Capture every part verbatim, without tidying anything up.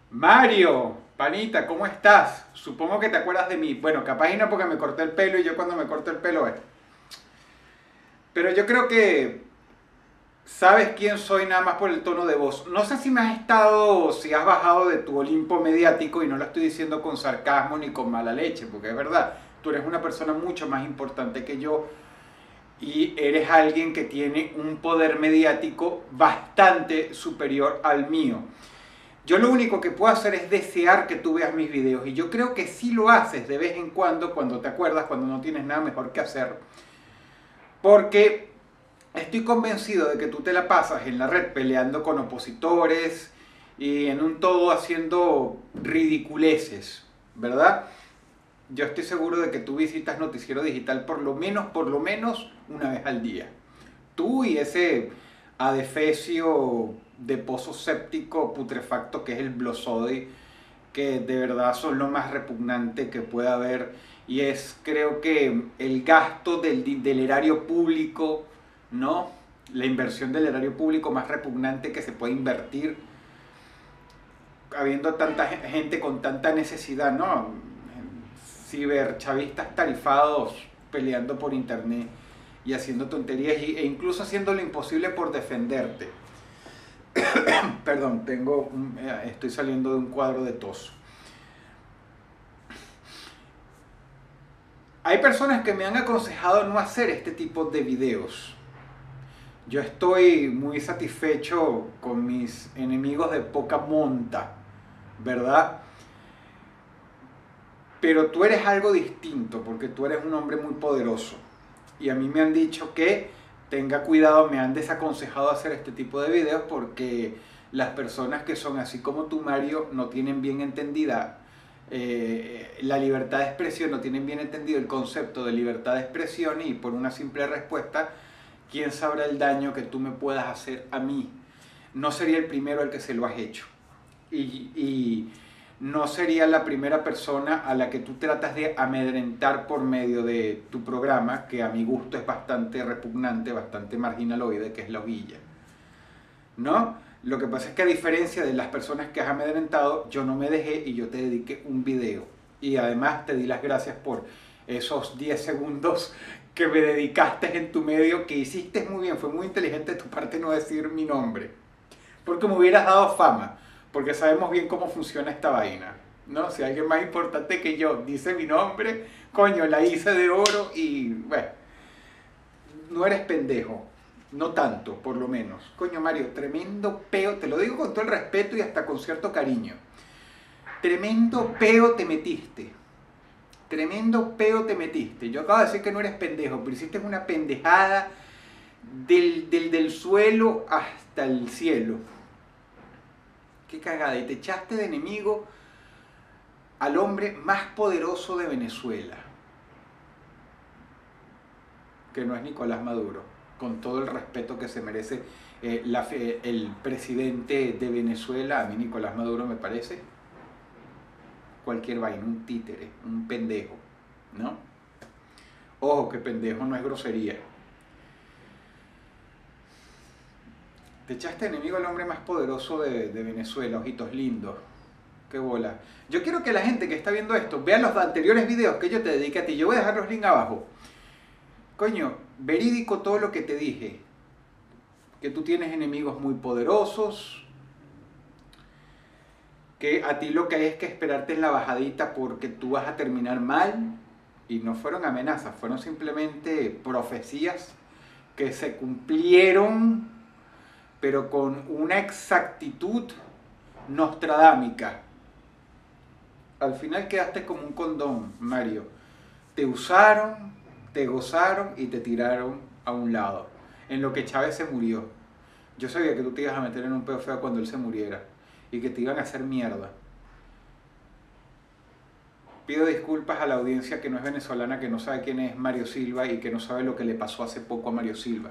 Mario, panita, ¿cómo estás? Supongo que te acuerdas de mí. Bueno, capaz y no porque me corté el pelo y yo cuando me corto el pelo es. Pero yo creo que sabes quién soy nada más por el tono de voz. No sé si me has estado o si has bajado de tu Olimpo mediático y no lo estoy diciendo con sarcasmo ni con mala leche, porque es verdad, tú eres una persona mucho más importante que yo y eres alguien que tiene un poder mediático bastante superior al mío. Yo lo único que puedo hacer es desear que tú veas mis videos y yo creo que sí lo haces de vez en cuando, cuando te acuerdas, cuando no tienes nada mejor que hacer, porque estoy convencido de que tú te la pasas en la red peleando con opositores y en un todo haciendo ridiculeces, ¿verdad? Yo estoy seguro de que tú visitas Noticiero Digital por lo menos, por lo menos una vez al día. Tú y ese adefesio de pozo séptico putrefacto que es el Blossodi, que de verdad son lo más repugnante que pueda haber, y es creo que el gasto del, del erario público, ¿no? La inversión del erario público más repugnante que se puede invertir, habiendo tanta gente con tanta necesidad, ¿no? Ciberchavistas tarifados peleando por internet y haciendo tonterías e incluso haciendo lo imposible por defenderte. Perdón, tengo un, eh, estoy saliendo de un cuadro de tos. Hay personas que me han aconsejado no hacer este tipo de videos. Yo estoy muy satisfecho con mis enemigos de poca monta, ¿verdad? Pero tú eres algo distinto porque tú eres un hombre muy poderoso. Y a mí me han dicho que tenga cuidado, me han desaconsejado hacer este tipo de videos porque las personas que son así como tú, Mario, no tienen bien entendida eh, la libertad de expresión, no tienen bien entendido el concepto de libertad de expresión y por una simple respuesta, ¿quién sabrá el daño que tú me puedas hacer a mí? No sería el primero al que se lo has hecho. Y, y no sería la primera persona a la que tú tratas de amedrentar por medio de tu programa, que a mi gusto es bastante repugnante, bastante marginaloide, que es la Ovilla, ¿no? Lo que pasa es que a diferencia de las personas que has amedrentado, yo no me dejé y yo te dediqué un video. Y además te di las gracias por esos diez segundos que me dedicaste en tu medio, que hiciste muy bien, fue muy inteligente de tu parte no decir mi nombre, porque me hubieras dado fama, porque sabemos bien cómo funciona esta vaina, ¿no? Si alguien más importante que yo dice mi nombre, coño, la hice de oro y, bueno, no eres pendejo, no tanto, por lo menos. Coño, Mario, tremendo peo, te lo digo con todo el respeto y hasta con cierto cariño. Tremendo peo te metiste. Tremendo peo te metiste. Yo acabo de decir que no eres pendejo, pero hiciste una pendejada del, del, del suelo hasta el cielo. Qué cagada. Y te echaste de enemigo al hombre más poderoso de Venezuela, que no es Nicolás Maduro, con todo el respeto que se merece eh, la, el presidente de Venezuela. A mí Nicolás Maduro me parece cualquier vaina, un títere, un pendejo, ¿no? Ojo, que pendejo no es grosería. Te echaste enemigo al hombre más poderoso de, de Venezuela, ojitos lindos. Qué bola. Yo quiero que la gente que está viendo esto vea los anteriores videos que yo te dediqué a ti. Yo voy a dejar los links abajo. Coño, verídico todo lo que te dije. Que tú tienes enemigos muy poderosos. Que a ti lo que hay es que esperarte en la bajadita porque tú vas a terminar mal. Y no fueron amenazas, fueron simplemente profecías que se cumplieron, pero con una exactitud nostradámica. Al final quedaste como un condón, Mario. Te usaron, te gozaron y te tiraron a un lado. En lo que Chávez se murió. Yo sabía que tú te ibas a meter en un peo feo cuando él se muriera y que te iban a hacer mierda. Pido disculpas a la audiencia que no es venezolana, que no sabe quién es Mario Silva y que no sabe lo que le pasó hace poco a Mario Silva.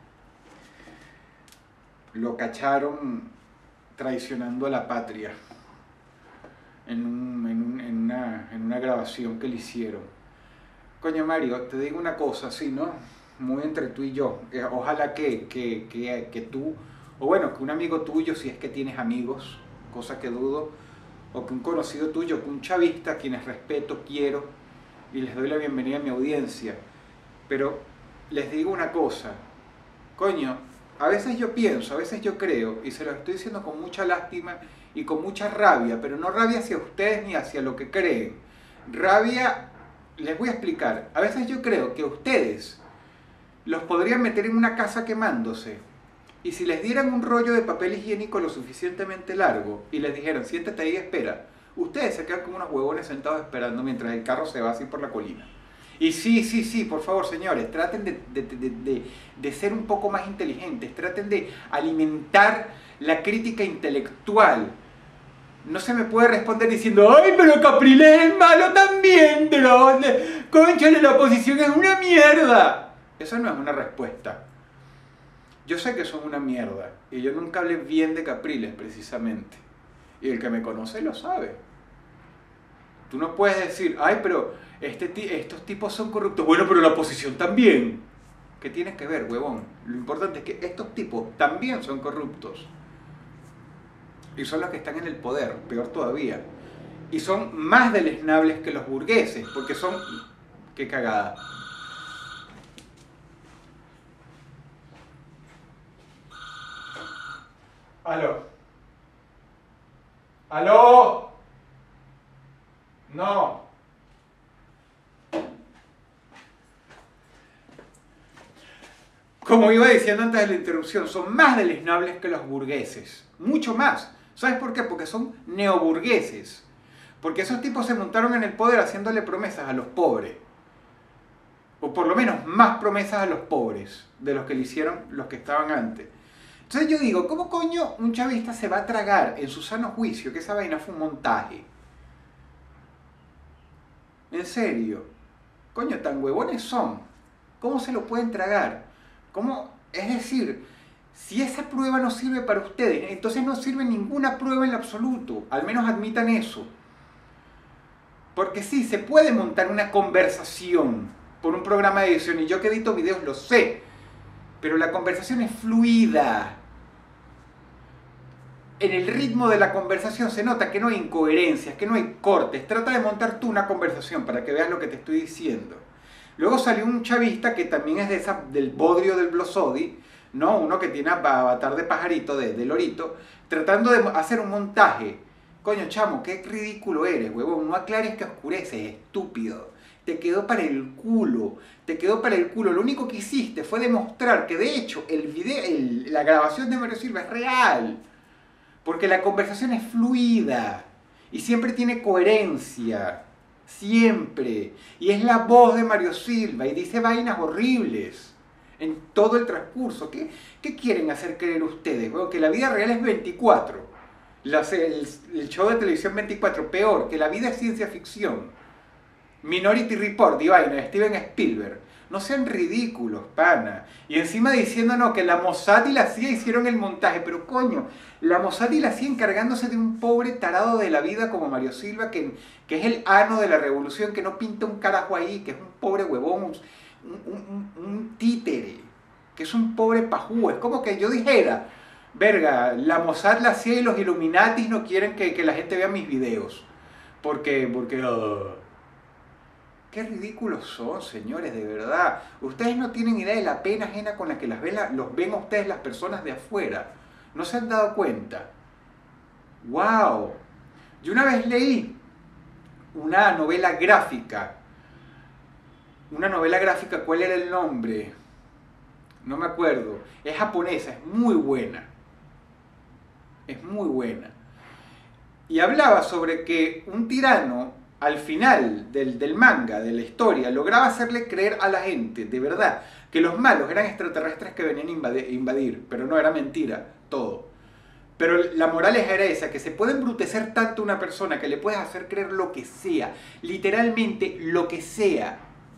Lo cacharon traicionando a la patria en, un, en, un, en, una, en una grabación que le hicieron. Coño, Mario, te digo una cosa, sí, ¿no? Muy entre tú y yo. Ojalá que, que, que, que tú, o bueno, que un amigo tuyo, si es que tienes amigos, cosa que dudo, o que un conocido tuyo, que un chavista, a quienes respeto, quiero y les doy la bienvenida a mi audiencia. Pero les digo una cosa, coño, a veces yo pienso, a veces yo creo, y se lo estoy diciendo con mucha lástima y con mucha rabia, pero no rabia hacia ustedes ni hacia lo que creen. Rabia, les voy a explicar, a veces yo creo que ustedes los podrían meter en una casa quemándose, y si les dieran un rollo de papel higiénico lo suficientemente largo y les dijeran siéntate ahí y espera, ustedes se quedan como unos huevones sentados esperando mientras el carro se va así por la colina. Y sí, sí, sí, por favor, señores, traten de, de, de, de, de ser un poco más inteligentes, traten de alimentar la crítica intelectual. No se me puede responder diciendo, ¡ay, pero Capriles es malo también! Pero, ¡cónchale, la oposición es una mierda! Eso no es una respuesta. Yo sé que son una mierda, y yo nunca hablé bien de Capriles, precisamente. Y el que me conoce lo sabe. Tú no puedes decir, ¡ay, pero este, estos tipos son corruptos! Bueno, pero la oposición también. ¿Qué tiene que ver, huevón? Lo importante es que estos tipos también son corruptos. Y son los que están en el poder, peor todavía. Y son más deleznables que los burgueses, porque son... ¡Qué cagada! ¿Aló? ¿Aló? No. Como iba diciendo antes de la interrupción, son más deleznables que los burgueses. Mucho más. ¿Sabes por qué? Porque son neoburgueses. Porque esos tipos se montaron en el poder haciéndole promesas a los pobres. O por lo menos más promesas a los pobres de los que le hicieron los que estaban antes. Entonces yo digo, ¿cómo coño un chavista se va a tragar en su sano juicio que esa vaina fue un montaje? En serio. Coño, tan huevones son. ¿Cómo se lo pueden tragar? ¿Cómo? Es decir, si esa prueba no sirve para ustedes, entonces no sirve ninguna prueba en lo absoluto. Al menos admitan eso. Porque sí, se puede montar una conversación por un programa de edición, y yo que edito videos lo sé. Pero la conversación es fluida. En el ritmo de la conversación se nota que no hay incoherencias, que no hay cortes. Trata de montar tú una conversación para que veas lo que te estoy diciendo. Luego salió un chavista que también es de esa, del bodrio del Blosodi, ¿no? Uno que tiene avatar de pajarito, de, de lorito, tratando de hacer un montaje. Coño, chamo, qué ridículo eres, huevón. No aclares que oscureces, estúpido. Te quedó para el culo, te quedó para el culo. Lo único que hiciste fue demostrar que de hecho el video, el, la grabación de Mario Silva es real. Porque la conversación es fluida y siempre tiene coherencia. Siempre. Y es la voz de Mario Silva y dice vainas horribles en todo el transcurso. ¿Qué, qué quieren hacer creer ustedes? Bueno, que la vida real es veinticuatro. Las, el, el show de televisión veinticuatro, peor, que la vida es ciencia ficción. Minority Report y vaina de Steven Spielberg. No sean ridículos, pana. Y encima diciéndonos que la Mossad y la C I A hicieron el montaje. Pero coño, la Mossad y la C I A encargándose de un pobre tarado de la vida como Mario Silva, que, que es el ano de la revolución, que no pinta un carajo ahí, que es un pobre huevón, un, un, un, un títere, que es un pobre pajú. Es como que yo dijera, verga, la Mossad, la C I A y los Illuminatis no quieren que, que la gente vea mis videos. Porque, porque... Uh, qué ridículos son, señores, de verdad. Ustedes no tienen idea de la pena ajena con la que las ven, los ven a ustedes las personas de afuera. ¿No se han dado cuenta? ¡Wow! Yo una vez leí una novela gráfica. Una novela gráfica, ¿cuál era el nombre? No me acuerdo. Es japonesa, es muy buena. Es muy buena. Y hablaba sobre que un tirano, al final del, del manga, de la historia, lograba hacerle creer a la gente, de verdad, que los malos eran extraterrestres que venían a invadir, invadir, pero no, era mentira, todo. Pero la moraleja era esa, que se puede embrutecer tanto a una persona que le puedes hacer creer lo que sea, literalmente lo que sea.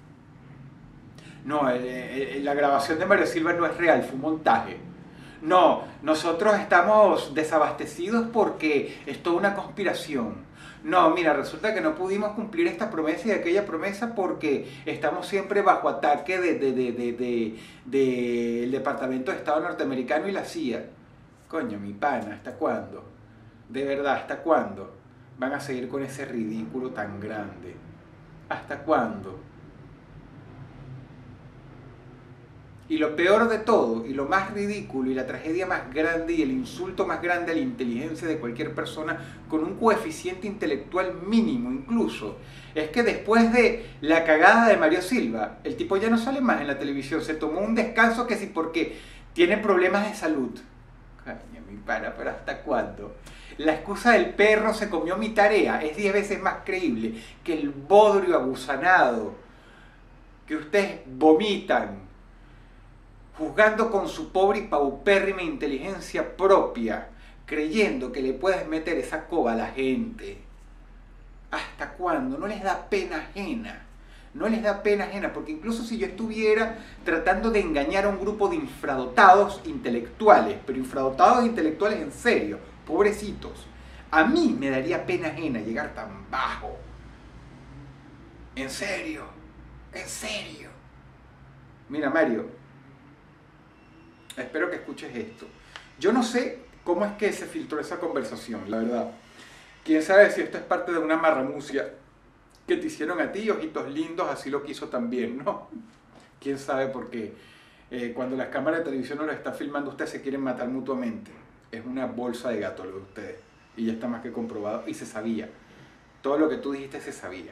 No, eh, eh, la grabación de Mario Silva no es real, fue un montaje. No, nosotros estamos desabastecidos porque es toda una conspiración. No, mira, resulta que no pudimos cumplir esta promesa y aquella promesa porque estamos siempre bajo ataque del de, de, de, de, de, de Departamento de Estado norteamericano y la C I A. Coño, mi pana, ¿hasta cuándo? De verdad, ¿hasta cuándo? van a seguir con ese ridículo tan grande? ¿Hasta cuándo? Y lo peor de todo, y lo más ridículo, y la tragedia más grande, y el insulto más grande a la inteligencia de cualquier persona con un coeficiente intelectual mínimo incluso, es que después de la cagada de Mario Silva, el tipo ya no sale más en la televisión, se tomó un descanso que sí porque tiene problemas de salud. Caña, mi pana, pero ¿hasta cuándo? La excusa del perro se comió mi tarea es diez veces más creíble que el bodrio abusanado que ustedes vomitan juzgando con su pobre y paupérrima inteligencia propia, creyendo que le puedes meter esa coba a la gente. ¿Hasta cuándo? No les da pena ajena. No les da pena ajena, porque incluso si yo estuviera tratando de engañar a un grupo de infradotados intelectuales, pero infradotados intelectuales en serio, pobrecitos, a mí me daría pena ajena llegar tan bajo. En serio, en serio. Mira, Mario, espero que escuches esto. Yo no sé cómo es que se filtró esa conversación, la verdad. Quién sabe si esto es parte de una marramucia que te hicieron a ti, ojitos lindos, así lo quiso también, ¿no? Quién sabe por qué. Eh, cuando las cámaras de televisión no lo están filmando, ustedes se quieren matar mutuamente. Es una bolsa de gato lo de ustedes. Y ya está más que comprobado. Y se sabía. Todo lo que tú dijiste se sabía.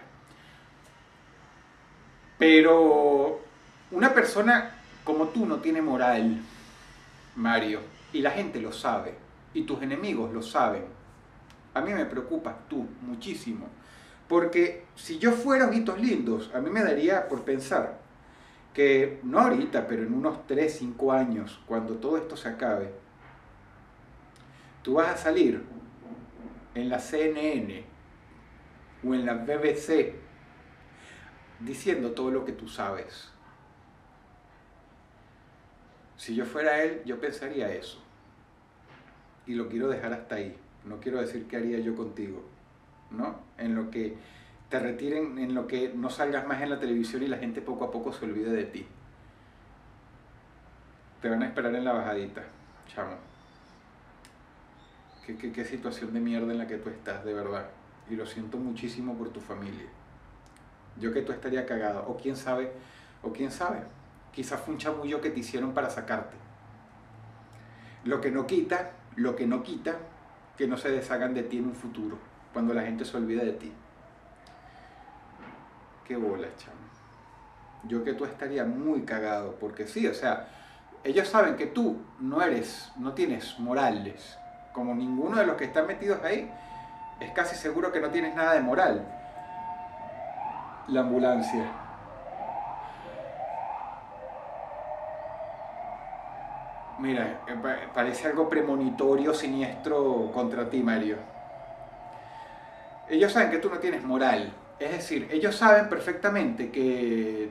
Pero una persona como tú no tiene moral, Mario, y la gente lo sabe, y tus enemigos lo saben. A mí me preocupas tú muchísimo, porque si yo fuera ojitos lindos, a mí me daría por pensar que, no ahorita, pero en unos tres, cinco años, cuando todo esto se acabe, tú vas a salir en la C N N o en la B B C diciendo todo lo que tú sabes. Si yo fuera él, yo pensaría eso. Y lo quiero dejar hasta ahí. No quiero decir qué haría yo contigo, ¿no? En lo que te retiren, en lo que no salgas más en la televisión y la gente poco a poco se olvide de ti. Te van a esperar en la bajadita, chamo. Qué, qué, qué situación de mierda en la que tú estás, de verdad. Y lo siento muchísimo por tu familia. Yo que tú estaría cagado. O quién sabe, o quién sabe. Quizás fue un chamullo que te hicieron para sacarte. Lo que no quita, lo que no quita, que no se deshagan de ti en un futuro, cuando la gente se olvide de ti. Qué bolas, chamo. Yo que tú estaría muy cagado, porque sí, o sea, ellos saben que tú no eres, no tienes morales. Como ninguno de los que están metidos ahí, es casi seguro que no tienes nada de moral. La ambulancia. Mira, parece algo premonitorio, siniestro contra ti, Mario. Ellos saben que tú no tienes moral. Es decir, ellos saben perfectamente que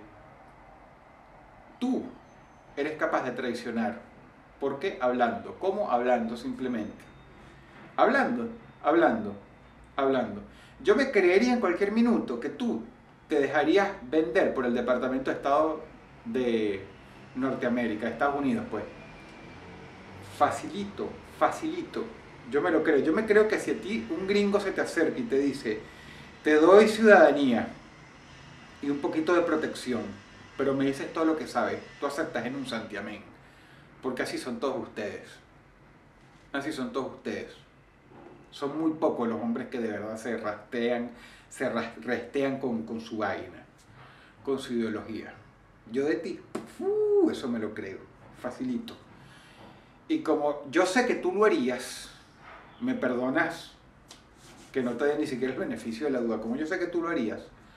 tú eres capaz de traicionar. ¿Por qué? Hablando. ¿Cómo? Hablando, simplemente. Hablando, hablando, hablando. Yo me creería en cualquier minuto que tú te dejarías vender por el Departamento de Estado de Norteamérica, Estados Unidos, pues. Facilito, facilito. Yo me lo creo. Yo me creo que si a ti un gringo se te acerca y te dice, te doy ciudadanía y un poquito de protección, pero me dices todo lo que sabes, tú aceptas en un santiamén. Porque así son todos ustedes. Así son todos ustedes. Son muy pocos los hombres que de verdad se rastrean, se restean con, con su vaina, con su ideología. Yo de ti, uh, eso me lo creo, facilito. Y como yo sé que tú lo harías, me perdonas que no te dé ni siquiera el beneficio de la duda, como yo sé que tú lo harías,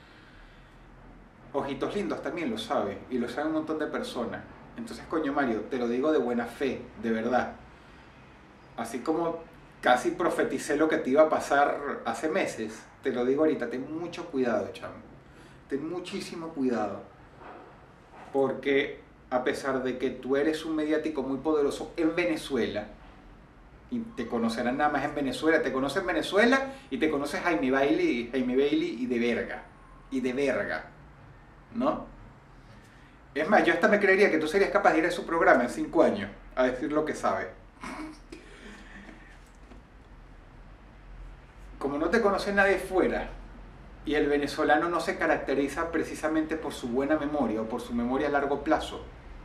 Ojitos Lindos también lo sabe, y lo sabe un montón de personas. Entonces, coño Mario, te lo digo de buena fe, de verdad. Así como casi profeticé lo que te iba a pasar hace meses, te lo digo ahorita, ten mucho cuidado, chamo. Ten muchísimo cuidado. Porque a pesar de que tú eres un mediático muy poderoso en Venezuela, y te conocerán nada más en Venezuela, te conoce en Venezuela y te conoce Jaime Bailey, Jaime Bailey y de verga, y de verga, ¿no? Es más, yo hasta me creería que tú serías capaz de ir a su programa en cinco años a decir lo que sabe. como no te conoce nadie fuera, y el venezolano no se caracteriza precisamente por su buena memoria o por su memoria a largo plazo,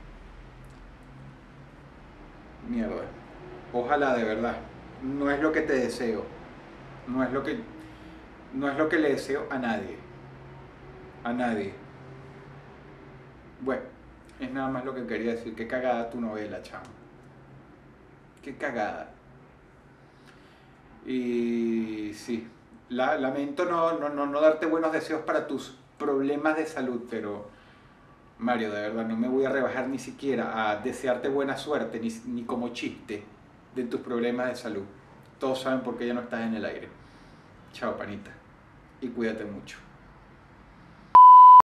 mierda, ojalá de verdad, no es lo que te deseo, no es lo que, no es lo que le deseo a nadie, a nadie. Bueno, es nada más lo que quería decir, qué cagada tu novela, chamo, qué cagada. Y sí, la, lamento no, no, no, no darte buenos deseos para tus problemas de salud, pero Mario, de verdad, no me voy a rebajar ni siquiera a desearte buena suerte, ni, ni como chiste de tus problemas de salud. Todos saben por qué ya no estás en el aire. Chao, panita. Y cuídate mucho.